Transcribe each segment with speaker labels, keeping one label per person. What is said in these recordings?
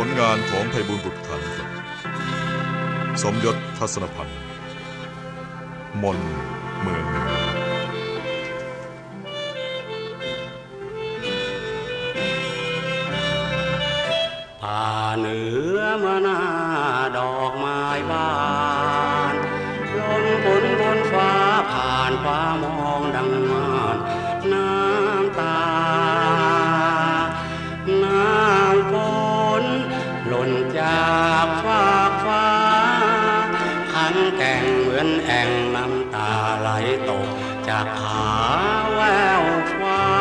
Speaker 1: ลงานของไพบูลย์บุตรขันธ์ครับสมยศทัศนพันธ์มนเมืองเหนือ
Speaker 2: ป่าเหนือมาหน้าดอกไม้บานลมฝนบนฟ้าผ่านฟ้ามองดังมานน้ำตาน้ำฝนหล่นจากฟากฟ้าขันแก่งเหมือนแอ่งน้ำตาไหลตกจากผาแววฟ้า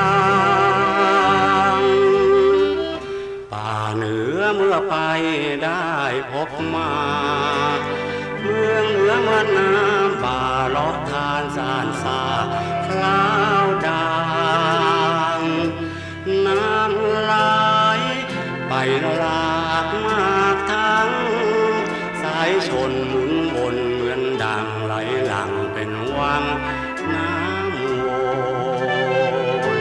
Speaker 2: ป่าเหนือเมื่อไปได้พบมาเมืองเหนือเหมือนน้ำป่าเลาะทานสานสาคลาวดางน้ำไหลไปหลากมากทั้งสายชนหมุนวนเหมือนดังไหลหลังเป็นวังน้ำวน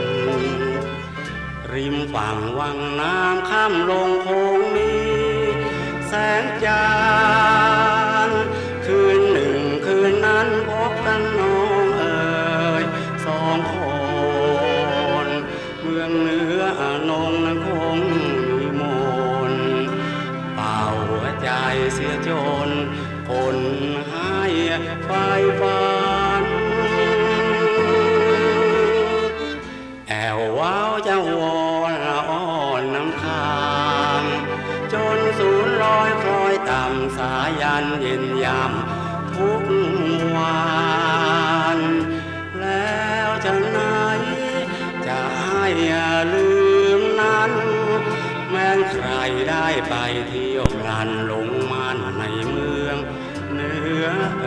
Speaker 2: ริมฝั่งวังน้ำข้ามลงโค้งนี้แสงจานคืนหนึ่งคืนนั้นพบกันน้องเอ๋ยสองคนเมืองเหนืออนงนั้นคงมีมนเป่าหัวใจเสียจนคนให้ไฟฝันแอวว้าวจะวอนอ้อนน้ำค้างจนสูญลอยคล้อยต่ำสายันเย็นยามทุกวันแล้วจะไหนจะให้ลืมนั้นแม้ใครได้ไปเที่ยวพลันหลงมันในเมืองเหนือ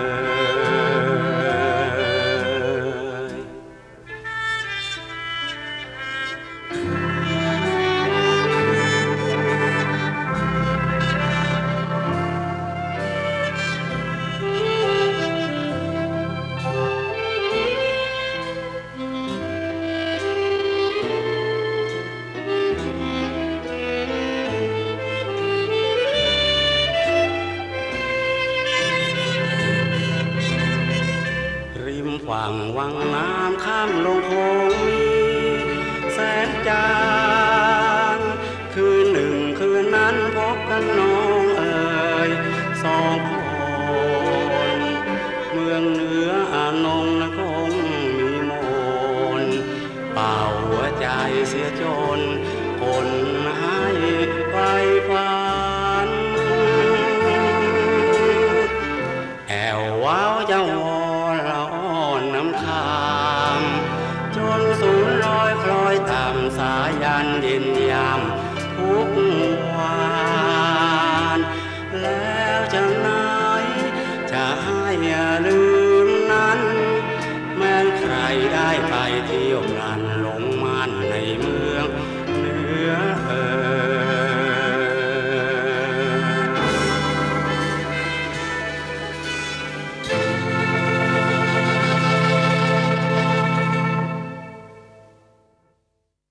Speaker 2: ฝั่งวังน้ำข้ามลงโค้งนี้แสงจางคืนหนึ่งคืนนั้นพบกันน้องเอ๋ยสองคนเมืองเหนืออนงนะคงมีมนเป่าหัวใจเสียจนคนให้ไฟฝันแอวว้าวเจ้าวน้ำค้างจนสูญลอยคล้อยตามสายันเย็นยามทุกวันแล้วจะไหนจะให้ลื